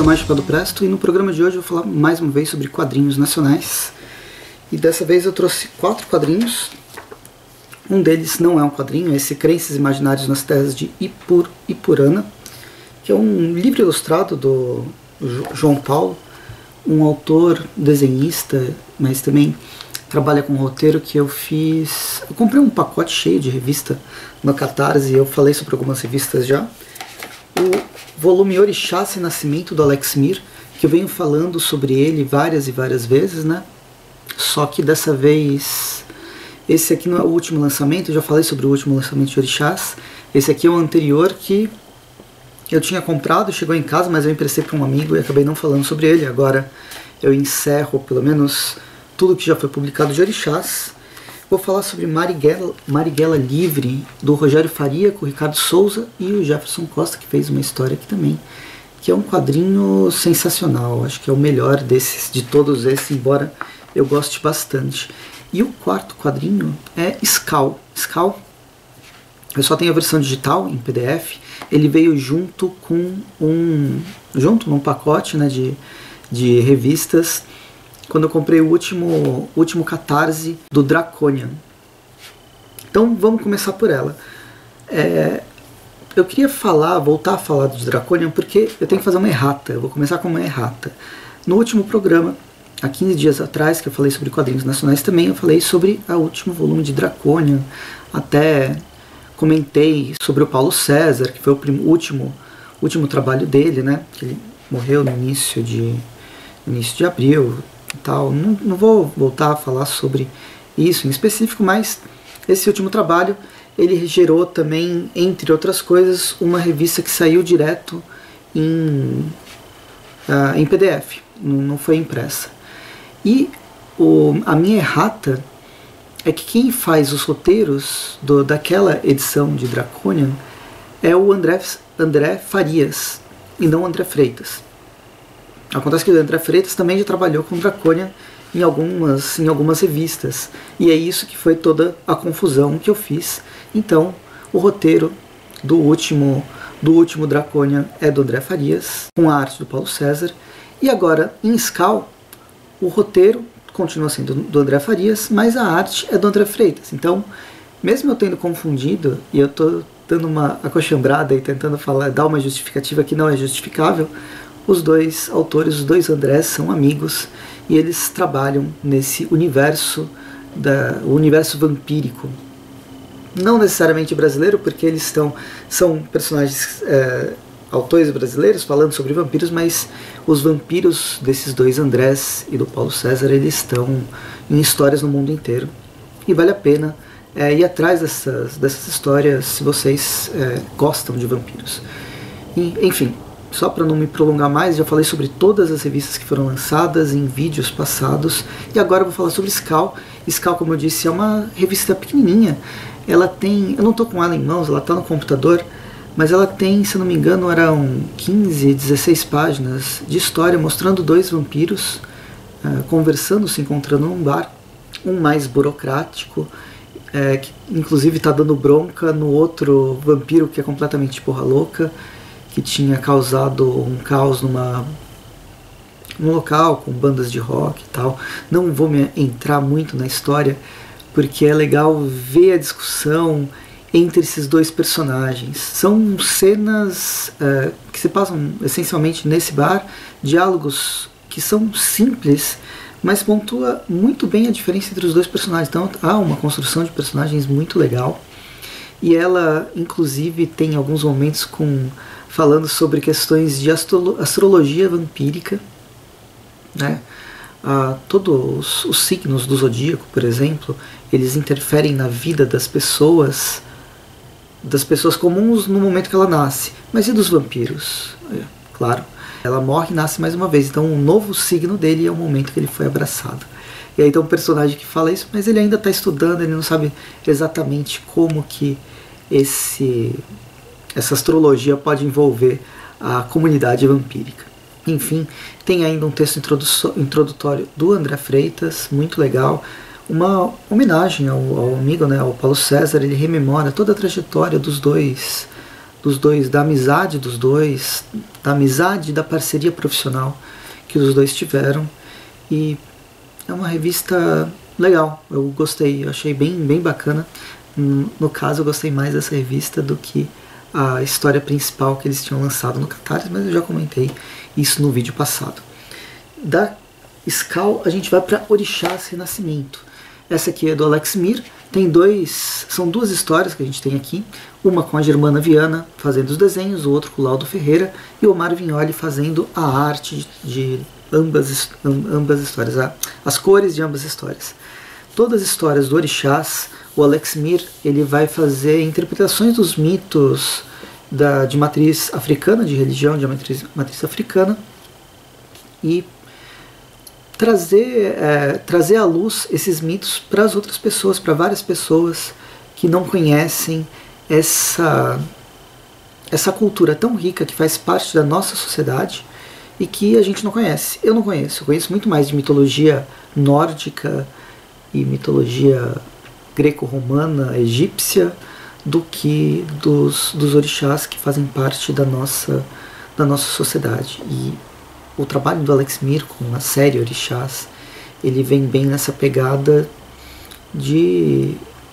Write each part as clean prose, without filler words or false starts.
mais Chapéu do Presto e no programa de hoje eu vou falar mais uma vez sobre quadrinhos nacionais. E dessa vez eu trouxe 4 quadrinhos. Um deles não é um quadrinho, é esse Crenças Imaginárias nas Terras de Ipurana, que é um livro ilustrado do João Paulo, um autor, desenhista, mas também trabalha com roteiro que eu fiz. Eu comprei um pacote cheio de revista no Catarse e eu falei sobre algumas revistas já. O volume Orixás e Nascimento do Alex Mir, que eu venho falando sobre ele várias e várias vezes, né? Só que dessa vez, esse aqui não é o último lançamento, eu já falei sobre o último lançamento de Orixás. Esse aqui é o anterior que eu tinha comprado, chegou em casa, mas eu emprestei para um amigo e acabei não falando sobre ele. Agora eu encerro pelo menos tudo que já foi publicado de Orixás. Vou falar sobre Marighella Livre, do Rogério Faria, com o Ricardo Souza e o Jefferson Costa, que fez uma história aqui também, que é um quadrinho sensacional. Acho que é o melhor de todos esses, embora eu goste bastante. E o quarto quadrinho é Skal. Skal, eu só tenho a versão digital em PDF. Ele veio junto num pacote, né, de revistas, quando eu comprei o último Catarse do Draconian. Então vamos começar por ela. Eu queria voltar a falar do Draconian porque eu tenho que fazer uma errata. Eu vou começar com uma errata. No último programa, há 15 dias atrás, que eu falei sobre quadrinhos nacionais também, eu falei sobre o último volume de Draconian. Até comentei sobre o Paulo César, que foi o último trabalho dele, né? Que ele morreu no início de abril. Tal. Não vou voltar a falar sobre isso em específico, mas esse último trabalho ele gerou também, entre outras coisas, uma revista que saiu direto em PDF, não foi impressa. E a minha errata é que quem faz os roteiros daquela edição de Draconian é o André Farias e não o André Freitas. Acontece que o André Freitas também já trabalhou com Draconian em algumas revistas. E é isso que foi toda a confusão que eu fiz. Então, o roteiro do último Draconian é do André Farias, com a arte do Paulo César. E agora, em Skal, o roteiro continua sendo do André Farias, mas a arte é do André Freitas. Então, mesmo eu tendo confundido, e eu estou dando uma acochambrada e tentando dar uma justificativa que não é justificável, os dois autores, os dois Andrés, são amigos e eles trabalham nesse universo, o universo vampírico. Não necessariamente brasileiro, porque eles são personagens, autores brasileiros falando sobre vampiros, mas os vampiros desses dois Andrés e do Paulo César, eles estão em histórias no mundo inteiro. E vale a pena ir atrás dessas histórias se vocês gostam de vampiros. Enfim, só para não me prolongar mais, já falei sobre todas as revistas que foram lançadas em vídeos passados. E agora eu vou falar sobre Skal. Skal, como eu disse, é uma revista pequenininha. Ela tem, eu não estou com ela em mãos, ela está no computador, mas ela tem, se não me engano, eram 15, 16 páginas de história mostrando dois vampiros conversando, se encontrando num bar. Um mais burocrático, que inclusive está dando bronca no outro vampiro que é completamente porra louca, que tinha causado um caos num local com bandas de rock e tal. Não vou me entrar muito na história, porque é legal ver a discussão entre esses dois personagens. São cenas que se passam essencialmente nesse bar, diálogos que são simples, mas pontua muito bem a diferença entre os dois personagens. Então há uma construção de personagens muito legal. E ela, inclusive, tem alguns momentos falando sobre questões de astrologia vampírica, né? Todos os signos do zodíaco, por exemplo, eles interferem na vida das pessoas comuns no momento que ela nasce. Mas e dos vampiros? Claro, ela morre e nasce mais uma vez. Então o novo signo dele é o momento que ele foi abraçado. E aí tem um personagem que fala isso, mas ele ainda está estudando, ele não sabe exatamente como que essa astrologia pode envolver a comunidade vampírica. Enfim, tem ainda um texto introdutório do André Freitas, muito legal, uma homenagem ao amigo, né, ao Paulo César. Ele rememora toda a trajetória dos dois dos dois, da amizade dos dois, da amizade e da parceria profissional que os dois tiveram. E é uma revista legal, eu gostei, eu achei bem bacana. No caso, eu gostei mais dessa revista do que a história principal que eles tinham lançado no Catarse, mas eu já comentei isso no vídeo passado. Da Skal, a gente vai para Orixás Renascimento. Essa aqui é do Alex Mir. São duas histórias que a gente tem aqui. Uma com a Germana Viana fazendo os desenhos, o outro com o Laudo Ferreira e o Omar Vignoli fazendo a arte de ambas histórias, as cores de ambas histórias. Todas as histórias do Orixás, o Alex Mir ele vai fazer interpretações dos mitos de matriz africana, de religião de matriz africana, e trazer à luz esses mitos para as outras pessoas, para várias pessoas que não conhecem essa cultura tão rica que faz parte da nossa sociedade e que a gente não conhece. Eu não conheço, eu conheço muito mais de mitologia nórdica e mitologia greco-romana, egípcia, do que dos orixás que fazem parte da nossa sociedade. E o trabalho do Alex Mir com a série Orixás, ele vem bem nessa pegada de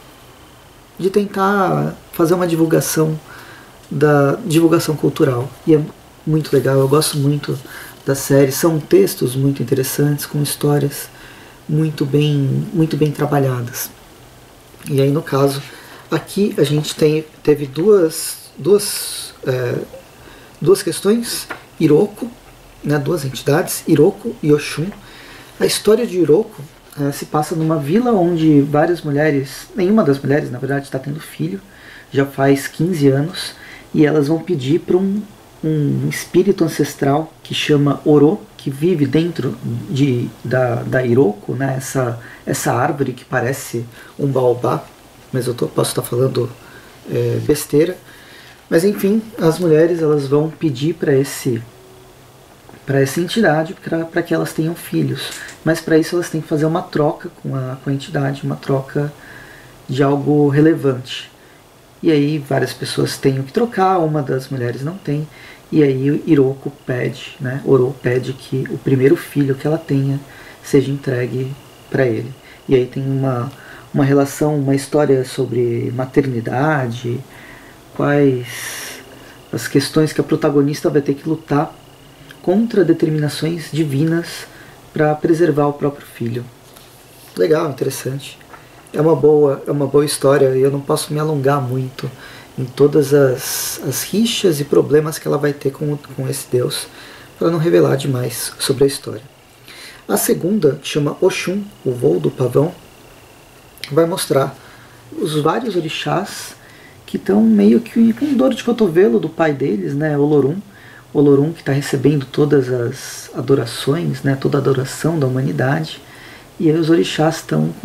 tentar fazer uma divulgação cultural. E é muito legal, eu gosto muito da série. São textos muito interessantes, com histórias muito bem trabalhadas. E aí, no caso, aqui a gente teve duas questões, Iroko, né, duas entidades, Iroko e Oxum. A história de Iroko se passa numa vila onde várias mulheres, nenhuma das mulheres na verdade está tendo filho, já faz 15 anos, e elas vão pedir para um espírito ancestral que chama Oro, que vive dentro da Iroko, né, essa árvore que parece um baobá, mas eu posso estar falando besteira. Mas enfim, as mulheres elas vão pedir para essa entidade para que elas tenham filhos, mas para isso elas têm que fazer uma troca com a entidade, uma troca de algo relevante. E aí várias pessoas têm o que trocar, uma das mulheres não tem, e aí Iroko pede, né, Oro pede que o primeiro filho que ela tenha seja entregue para ele. E aí tem uma relação, uma história sobre maternidade, quais as questões que a protagonista vai ter que lutar contra determinações divinas para preservar o próprio filho. Legal, interessante. É uma boa história, e eu não posso me alongar muito em todas as rixas e problemas que ela vai ter com esse deus, para não revelar demais sobre a história. A segunda, que chama Oxum, o voo do pavão, vai mostrar os vários orixás que estão meio que com dor de cotovelo do pai deles, né, Olorum, que está recebendo todas as adorações, né, toda a adoração da humanidade, e aí os orixás estão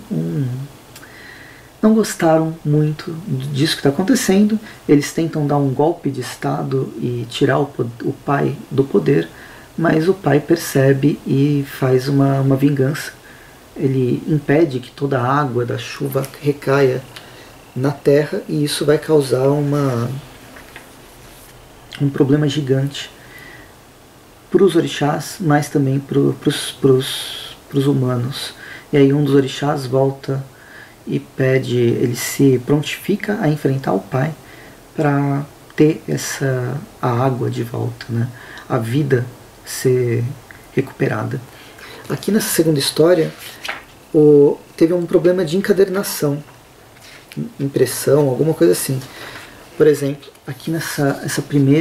não gostaram muito disso que está acontecendo. Eles tentam dar um golpe de estado e tirar o pai do poder, mas o pai percebe e faz uma vingança. Ele impede que toda a água da chuva recaia na terra, e isso vai causar um problema gigante para os orixás, mas também para os humanos. E aí um dos orixás volta e ele se prontifica a enfrentar o pai para ter a água de volta, né? A vida ser recuperada. Aqui nessa segunda história teve um problema de encadernação, impressão, alguma coisa assim. Por exemplo, aqui essa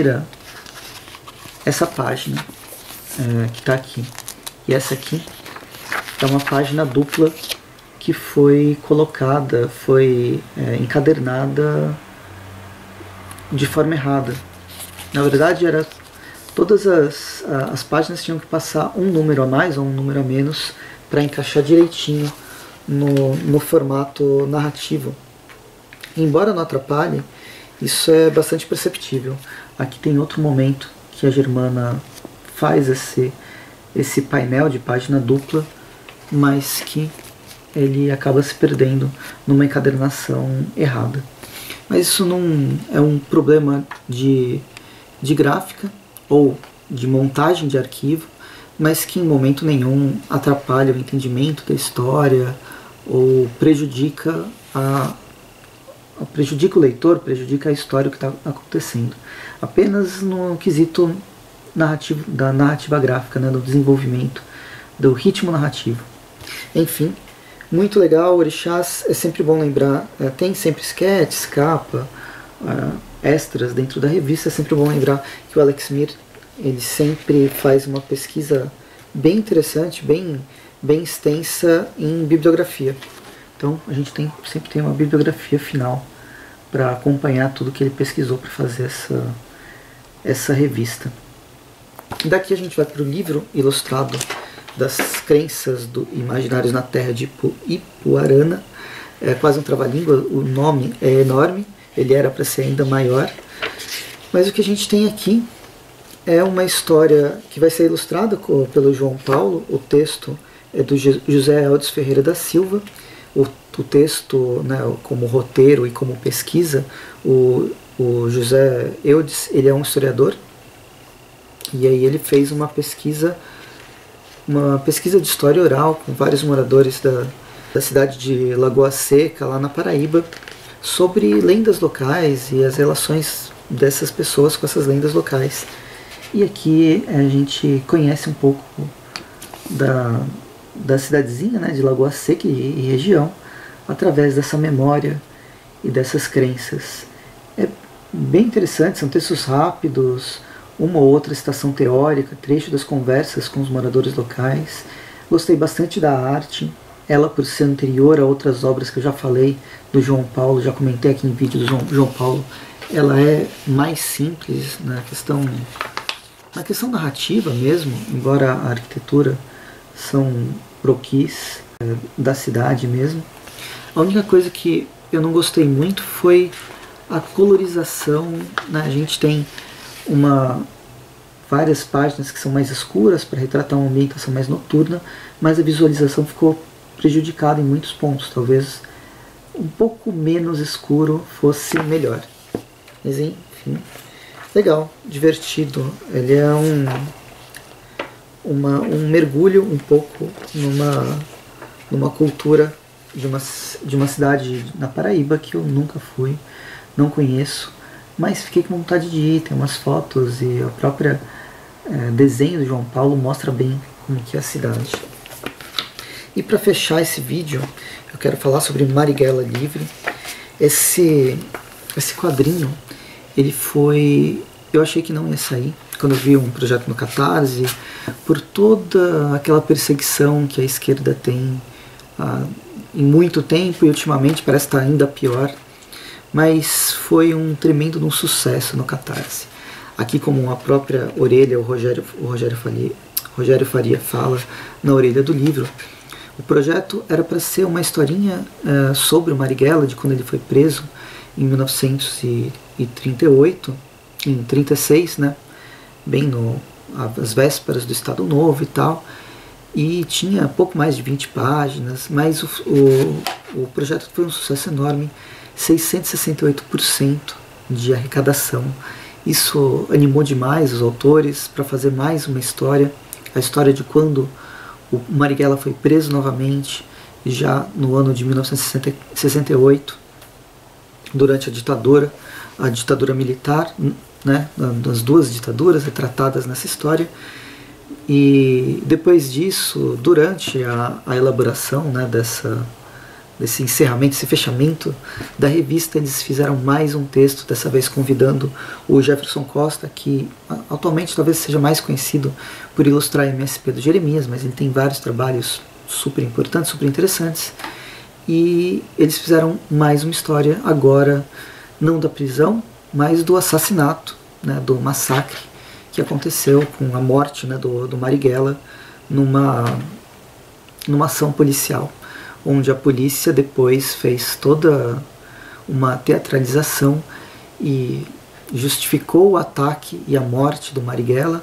página que está aqui, e essa aqui é uma página dupla que foi encadernada de forma errada. Na verdade, todas as páginas tinham que passar um número a mais ou um número a menos para encaixar direitinho no formato narrativo. Embora não atrapalhe, isso é bastante perceptível. Aqui tem outro momento que a Germana faz esse painel de página dupla, mas que ele acaba se perdendo numa encadernação errada. mas isso não é um problema de gráfica ou de montagem de arquivo, mas que em momento nenhum atrapalha o entendimento da história ou prejudica o leitor, prejudica a história que está acontecendo. Apenas no quesito narrativo, da narrativa gráfica, né, do desenvolvimento, do ritmo narrativo. Enfim, muito legal. Orixás é sempre bom lembrar, tem sempre sketches, capa, extras dentro da revista. É sempre bom lembrar que o Alex Mir, ele sempre faz uma pesquisa bem interessante, bem extensa em bibliografia. Então a gente sempre tem uma bibliografia final para acompanhar tudo que ele pesquisou para fazer essa revista. Daqui a gente vai para o livro ilustrado das crenças imaginários na terra de Ipuarana. É quase um trava-língua, o nome é enorme, ele era para ser ainda maior. Mas o que a gente tem aqui é uma história que vai ser ilustrada pelo João Paulo. O texto é do José Eudes Ferreira da Silva. O texto, né, como roteiro e como pesquisa, o José Eudes, ele é um historiador, e aí ele fez uma pesquisa de história oral com vários moradores da cidade de Lagoa Seca, lá na Paraíba, sobre lendas locais e as relações dessas pessoas com essas lendas locais. E aqui a gente conhece um pouco da cidadezinha, né, de Lagoa Seca e região, através dessa memória e dessas crenças. É bem interessante, são textos rápidos, uma ou outra citação teórica, trecho das conversas com os moradores locais. Gostei bastante da arte, ela por ser anterior a outras obras que eu já falei do João Paulo, já comentei aqui em vídeo do João Paulo, ela é mais simples na questão narrativa mesmo, embora a arquitetura são croquis da cidade mesmo. A única coisa que eu não gostei muito foi a colorização, né? A gente tem várias páginas que são mais escuras para retratar uma ambientação mais noturna, mas a visualização ficou prejudicada em muitos pontos. Talvez um pouco menos escuro fosse melhor. Mas enfim, legal, divertido. Ele é um mergulho um pouco numa cultura de uma cidade na Paraíba que eu nunca fui, não conheço, mas fiquei com vontade de ir. Tem umas fotos e a própria desenho do João Paulo mostra bem como que é a cidade. E para fechar esse vídeo, eu quero falar sobre Marighella Livre. Esse quadrinho, eu achei que não ia sair quando eu vi um projeto no Catarse, por toda aquela perseguição que a esquerda tem em muito tempo, e ultimamente parece estar ainda pior, mas foi um tremendo de um sucesso no Catarse. Aqui, como a própria orelha, o Rogério Faria fala na orelha do livro, o projeto era para ser uma historinha sobre o Marighella, de quando ele foi preso em 1938, em 36, né, bem às vésperas do Estado Novo e tal. E tinha pouco mais de 20 páginas, mas o projeto foi um sucesso enorme, 668% de arrecadação. Isso animou demais os autores para fazer mais uma história, a história de quando o Marighella foi preso novamente, já no ano de 1968, durante a ditadura militar, né, das duas ditaduras retratadas nessa história. E depois disso, durante a elaboração, né, desse encerramento, esse fechamento da revista, eles fizeram mais um texto, dessa vez convidando o Jefferson Costa, que atualmente talvez seja mais conhecido por ilustrar a MSP do Jeremias, mas ele tem vários trabalhos super importantes, super interessantes. E eles fizeram mais uma história agora, não da prisão, mas do assassinato, né, do massacre que aconteceu com a morte, né, do Marighella numa ação policial, onde a polícia depois fez toda uma teatralização e justificou o ataque e a morte do Marighella,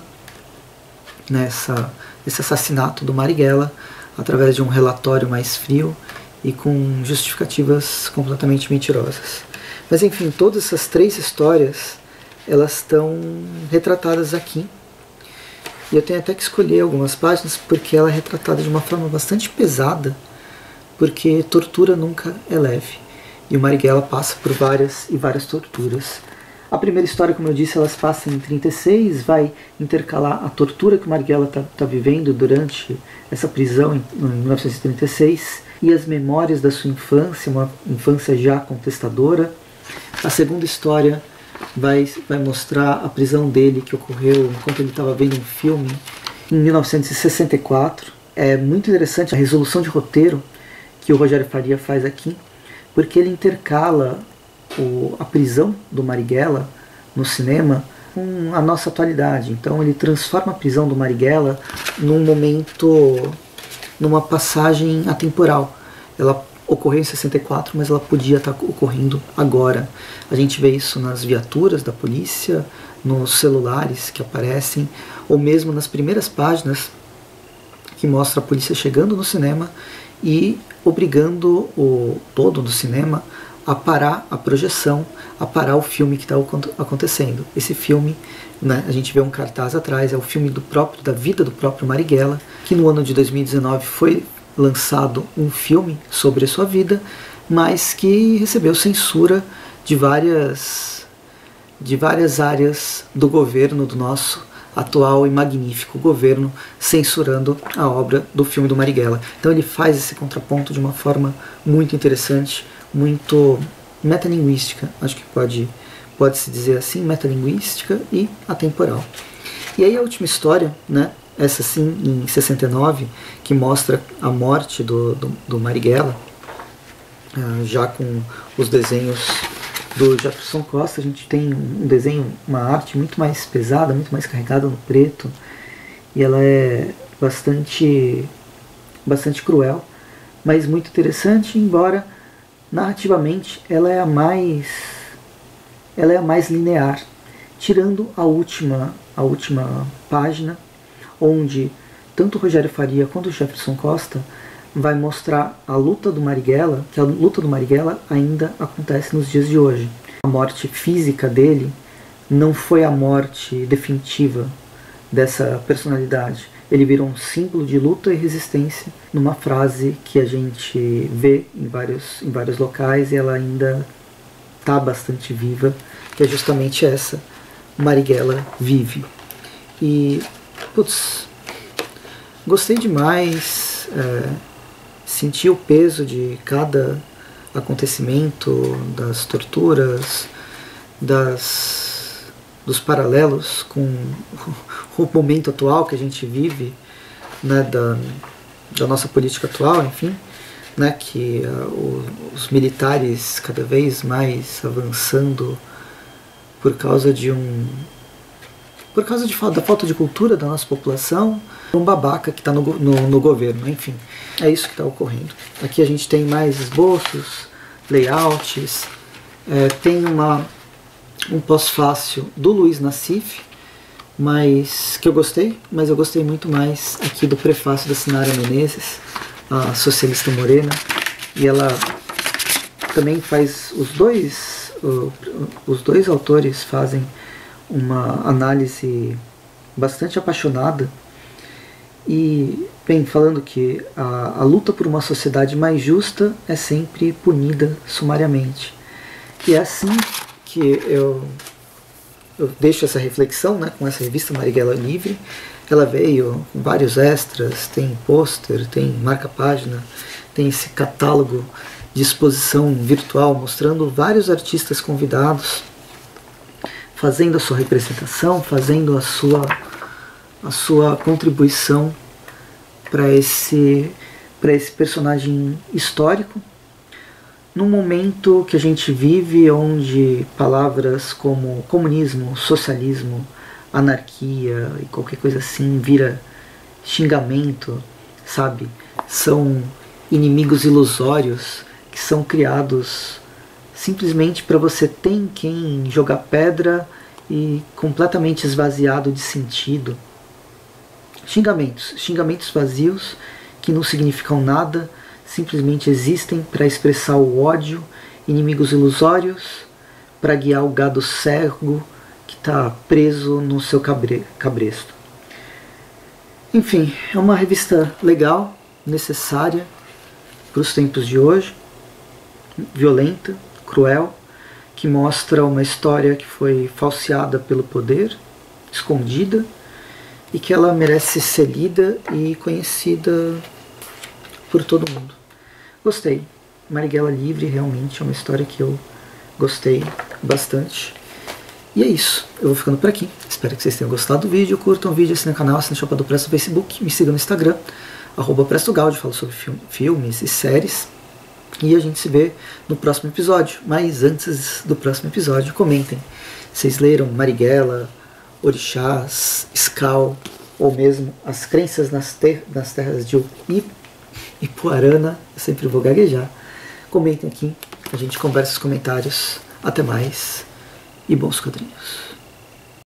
esse assassinato do Marighella, através de um relatório mais frio e com justificativas completamente mentirosas. Mas enfim, todas essas 3 histórias, elas estão retratadas aqui. E eu tenho até que escolher algumas páginas porque ela é retratada de uma forma bastante pesada, porque tortura nunca é leve. E o Marighella passa por várias e várias torturas. A primeira história, como eu disse, elas passam em 36, vai intercalar a tortura que o Marighella está vivendo durante essa prisão em 1936 e as memórias da sua infância, uma infância já contestadora. A segunda história vai mostrar a prisão dele, que ocorreu enquanto ele estava vendo um filme em 1964. É muito interessante a resolução de roteiro que o Rogério Faria faz aqui, porque ele intercala a prisão do Marighella no cinema com a nossa atualidade. Então ele transforma a prisão do Marighella num momento, numa passagem atemporal. Ela ocorreu em 64, mas ela podia estar ocorrendo agora. A gente vê isso nas viaturas da polícia, nos celulares que aparecem, ou mesmo nas primeiras páginas que mostra a polícia chegando no cinema e obrigando o todo do cinema a parar a projeção, a parar o filme que está acontecendo. Esse filme, né, a gente vê um cartaz atrás, é o filme da vida do próprio Marighella, que no ano de 2019 foi lançado um filme sobre a sua vida, mas que recebeu censura de várias áreas do governo, do nosso atual e magnífico governo, censurando a obra do filme do Marighella. Então ele faz esse contraponto de uma forma muito interessante, muito metalinguística, acho que pode-se dizer assim, metalinguística e atemporal. E aí a última história, né, essa sim em 69, que mostra a morte do Marighella, já com os desenhos do Jefferson Costa. A gente tem um desenho, uma arte muito mais pesada, muito mais carregada no preto, e ela é bastante cruel, mas muito interessante, embora narrativamente ela é a mais linear, tirando a última página, onde tanto o Rogério Faria quanto o Jefferson Costa vai mostrar a luta do Marighella, que a luta do Marighella ainda acontece nos dias de hoje. A morte física dele não foi a morte definitiva dessa personalidade. Ele virou um símbolo de luta e resistência numa frase que a gente vê em vários locais, e ela ainda está bastante viva, que é justamente essa: Marighella vive. E, putz, gostei demais, senti o peso de cada acontecimento, das torturas, dos paralelos com o momento atual que a gente vive, né, da nossa política atual, enfim, né, que os militares cada vez mais avançando por causa da falta de cultura da nossa população, um babaca que está no governo, enfim, é isso que está ocorrendo. Aqui a gente tem mais esboços, layouts, tem um pós-fácil do Luiz Nassif, mas que eu gostei muito mais aqui do prefácio da Sinara Menezes, a socialista morena, e ela também faz os dois autores fazem uma análise bastante apaixonada, e bem, falando que a luta por uma sociedade mais justa é sempre punida sumariamente. E é assim que eu deixo essa reflexão, né, com essa revista Marighella Livre. Ela veio com vários extras, tem pôster, tem marca-página, tem esse catálogo de exposição virtual mostrando vários artistas convidados fazendo a sua representação, fazendo a sua contribuição para esse personagem histórico, num momento que a gente vive onde palavras como comunismo, socialismo, anarquia e qualquer coisa assim vira xingamento, sabe? São inimigos ilusórios que são criados simplesmente para você ter em quem jogar pedra e completamente esvaziado de sentido. Xingamentos vazios que não significam nada, simplesmente existem para expressar o ódio, inimigos ilusórios, para guiar o gado cego que está preso no seu cabresto. Enfim, é uma revista legal, necessária para os tempos de hoje, violenta, cruel, que mostra uma história que foi falseada pelo poder, escondida, e que ela merece ser lida e conhecida por todo mundo. Gostei. Marighella Livre realmente é uma história que eu gostei bastante. E é isso. Eu vou ficando por aqui. Espero que vocês tenham gostado do vídeo. Curtam o vídeo, assinem o canal, assinem o Chapa do Presto no Facebook, me sigam no Instagram, @PrestoGaldi, falo sobre filmes e séries. E a gente se vê no próximo episódio. Mas antes do próximo episódio, comentem. Vocês leram Marighella, Orixás, Scal, ou mesmo As Crenças nas Terras de Ipuarana? Eu sempre vou gaguejar. Comentem aqui, a gente conversa nos comentários. Até mais e bons quadrinhos.